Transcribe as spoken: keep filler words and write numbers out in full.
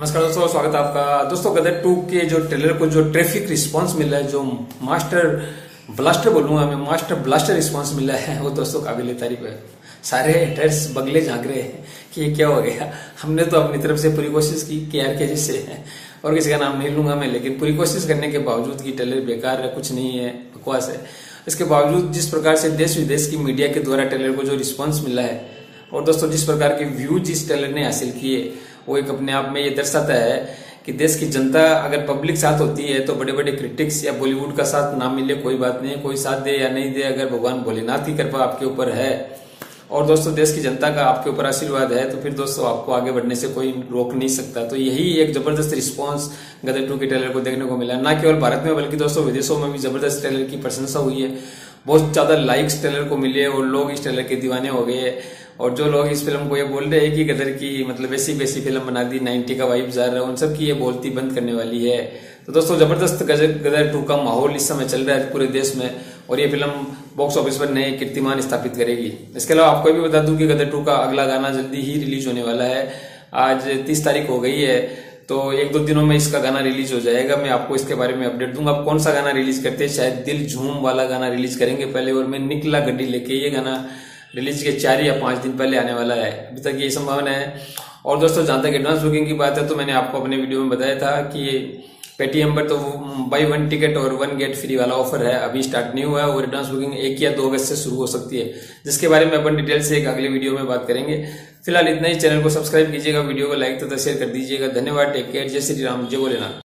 नमस्कार दोस्तों, स्वागत है आपका। दोस्तों गदर टू के जो ट्रेलर को जो ट्रैफिक रिस्पांस मिला है, जो मास्टर ब्लास्टर बोलूंगा मैं, मास्टर ब्लास्टर रिस्पांस मिला है, वो दोस्तों काबिल तारीफ है। सारे हेटर्स बगले झांक रहे हैं कि ये क्या हो गया। हमने तो अपनी तरफ से पूरी कोशिश की कि यार कैसे से है, और किसी का नाम नहीं लूंगा मैं, लेकिन पूरी कोशिश करने के बावजूद की ट्रेलर बेकार है, कुछ नहीं है, बकवास है। इसके बावजूद जिस प्रकार से देश विदेश की मीडिया के द्वारा ट्रेलर को जो रिस्पॉन्स मिला है, और दोस्तों जिस प्रकार के व्यूज इस ट्रेलर ने हासिल किए, वो एक अपने आप में ये दर्शाता है कि देश की जनता अगर पब्लिक साथ होती है तो बड़े बड़े क्रिटिक्स या बॉलीवुड का साथ ना मिले कोई बात नहीं है, कोई साथ दे या नहीं दे, अगर भगवान भोलेनाथ की कृपा आपके ऊपर है और दोस्तों देश की जनता का आपके ऊपर आशीर्वाद है, तो फिर दोस्तों आपको आगे बढ़ने से कोई रोक नहीं सकता। तो यही एक जबरदस्त रिस्पांस गदर टू के ट्रेलर को देखने को मिला, ना केवल भारत में बल्कि दोस्तों विदेशों में भी जबरदस्त ट्रेलर की प्रशंसा हुई है। बहुत ज्यादा लाइक्स ट्रेलर को मिले और लोग इस ट्रेलर के दीवाने हो गए। और जो लोग इस फिल्म को ये बोल रहे हैं कि गदर की मतलब ऐसी वैसी फिल्म बना दी, नाइन्टी का वाइब्स आ रहा है, उन सब की ये बोलती बंद करने वाली है। तो दोस्तों जबरदस्त गदर टू का माहौल इस समय चल रहा है पूरे देश में, और ये फिल्म बॉक्स ऑफिस पर नए कीर्तिमान स्थापित करेगी। इसके अलावा आपको भी बता दूं कि गदर टू का अगला गाना जल्दी ही रिलीज होने वाला है। आज तीस तारीख हो गई है, तो एक दो दिनों में इसका गाना रिलीज हो जाएगा। मैं आपको इसके बारे में अपडेट दूंगा। अब कौन सा गाना रिलीज करते हैं, शायद दिल झूम वाला गाना रिलीज करेंगे पहले, और मैं निकला गड्डी लेके, ये गाना रिलीज के चार या पांच दिन पहले आने वाला है, अभी तक ये संभावना है। और दोस्तों जहां तक एडवांस बुकिंग की बात है, तो मैंने आपको अपने वीडियो में बताया था कि पेटीएम पर तो बाई वन टिकट और वन गेट फ्री वाला ऑफर है, अभी स्टार्ट नहीं हुआ है, और एडवांस बुकिंग एक या दो अगस्त से शुरू हो सकती है, जिसके बारे में अपन डिटेल से एक अगले वीडियो में बात करेंगे। फिलहाल इतना ही। चैनल को सब्सक्राइब कीजिएगा, वीडियो को लाइक तथा शेयर कर दीजिएगा। धन्यवाद, टेक केयर, जय श्री राम, जय भोलेनाथ।